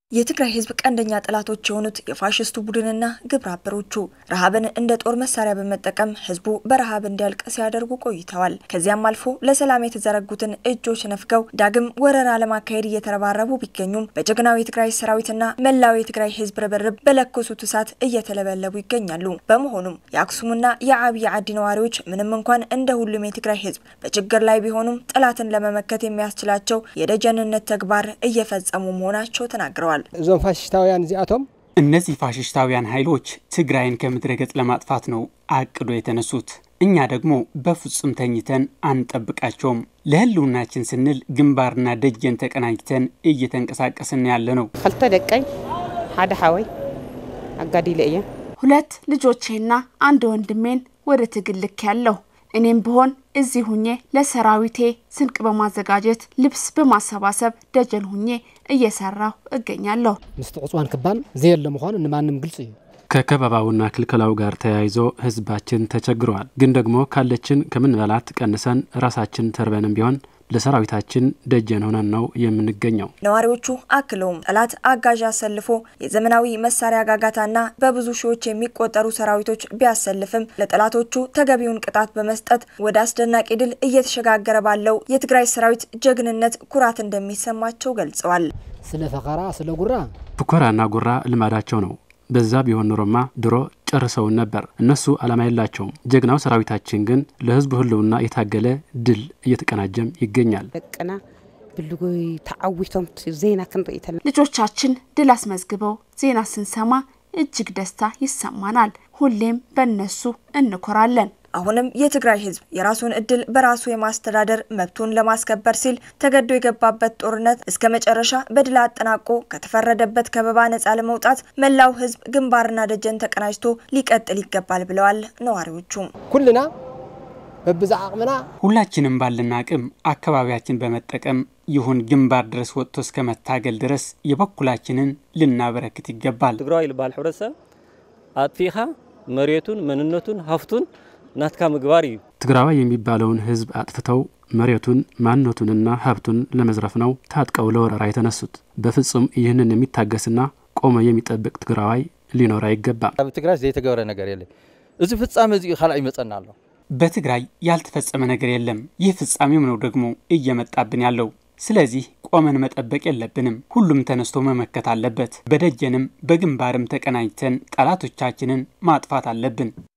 የትግራይ ህዝብ ቀንደኛ ጠላቶች የሆኑት የፋሽስቱ ቡድንና ግብረ አበሮቹ ረሃብን እንደ ጦር መሳሪያ በመጠቀም ህዝቡ በረሃብ እንዲያልቅ ሲያደርጉ ቆይተዋል። ከዚያም አልፎ ለሰላም የተዘረጉትን እጆች ነፍገው ዳግም ወረራ ለማካሄድ እየተረባረቡ ቢገኙም በጀግናው የትግራይ ሰራዊትና መላው የትግራይ ህዝብ ርብርብ በለኮሱት እሳት እየተለበለቡ ይገኛሉ። በመሆኑም የአክሱምና የአብይ ዓዲ ነዋሪዎች ምንም እንኳን እንደ ሁሉም የትግራይ ህዝብ በችግር ላይ ቢሆኑም ጠላትን ለመመከት የሚያስችላቸው የደጀንነት ተግባር እየፈጸሙ መሆናቸው ተናግረዋል። ዞን ፋሽስታውያን ዚአቶም እነዚህ ፋሽስታውያን ኃይሎች ትግራይን ከምድረገጽ ለማጥፋት ነው አቅዶ የተነሱት። እኛ ደግሞ በፍጹም ተኝተን አንጠብቃቸውም። ለህልውናችን ስንል ግንባርና ደጀን ተቀናጅተን እየተንቀሳቀስን ያለነው። خلت دقي حدا حوي አጋዲ ለየ ሁለት ልጆቼና አንድ ወንድሜን ወደ ትግል ልክ ያለው እኔም ብሆን እዚህ ሁኜ ለሰራዊቴ ስንቅ በማዘጋጀት ልብስ በማሰባሰብ ደጀን ሁኜ እየሰራው እገኛለሁ። ምስተዕጽዋን ክባን ዘየለ መሆን እንማንም ግልጽ እዩ። ከከባባውና ክልከላው ጋር ተያይዞ ህዝባችን ተቸግሯል። ግን ደግሞ ካለችን ከምን በላት ቀንሰን ራሳችን ተርበንም ቢሆን ለሰራዊታችን ደጀን ሆነን ነው የምንገኘው። ነዋሪዎቹ አክለውም ጠላት አጋዥ አሰልፎ የዘመናዊ መሳሪያ ጋጋታና በብዙ ሺዎች የሚቆጠሩ ሰራዊቶች ቢያሰልፍም ለጠላቶቹ ተገቢውን ቅጣት በመስጠት ወደ አስደናቂ ድል እየተሸጋገረ ባለው የትግራይ ሰራዊት ጀግንነት ኩራት እንደሚሰማቸው ገልጸዋል። ስለ ፈቀራ ስለ ጉራ ፍኮራና ጉራ ልማዳቸው ነው። በዛ ቢሆን ኖሮማ ድሮ ጨርሰው ነበር። እነሱ አላማ የላቸውም። ጀግናው ሰራዊታችን ግን ለህዝብ ሁሉና የታገለ ድል እየተቀናጀም ይገኛል። ደቀና ብልጎይ ተዓዊቶም ዜና ክንርኢተን ልጆቻችን ድል አስመዝግበው ዜና ስንሰማ እጅግ ደስታ ይሰማናል። ሁሌም በእነሱ እንኮራለን። አሁንም የትግራይ ህዝብ የራሱን እድል በራሱ የማስተዳደር መብቱን ለማስከበር ሲል ተገዶ የገባበት ጦርነት እስከ መጨረሻ በድል አጠናቆ ከተፈረደበት ከበባ ነፃ ለመውጣት መላው ህዝብ ግንባርና ደጀን ተቀናጅቶ ሊቀጥል ይገባል ብለዋል ነዋሪዎቹ። ኩልና በብዛ አቅምና ሁላችንም ባልና አቅም አካባቢያችን በመጠቀም ይሁን ግንባር ድረስ ወጥቶ እስከ መታገል ድረስ የበኩላችንን ልናበረክት ይገባል። ትግራይ ልባል ህብረተሰብ አጥፊኻ መሬቱን መንነቱን ሀፍቱን ናትካ ምግባር እዩ። ትግራዋይ የሚባለውን ህዝብ አጥፍተው መሬቱን ማንነቱንና ሀብቱን ለመዝረፍ ነው ታጥቀው ለወረራ የተነሱት። በፍጹም ይህንን የሚታገስና ቆመ የሚጠብቅ ትግራዋይ ሊኖር አይገባም። በትግራይ ዘይተገበረ ነገር የለም። እዚ ፍጻሜ እዚ ኻልአይ መጸናሎ በትግራይ ያልተፈጸመ ነገር የለም። ይህ ፍጻሜው ነው ደግሞ እየመጣብን ያለው። ስለዚህ ቆመን መጠበቅ የለብንም። ሁሉም ተነስቶ መመከት አለበት። በደጀንም በግንባርም ተቀናጅተን ጠላቶቻችንን ማጥፋት አለብን።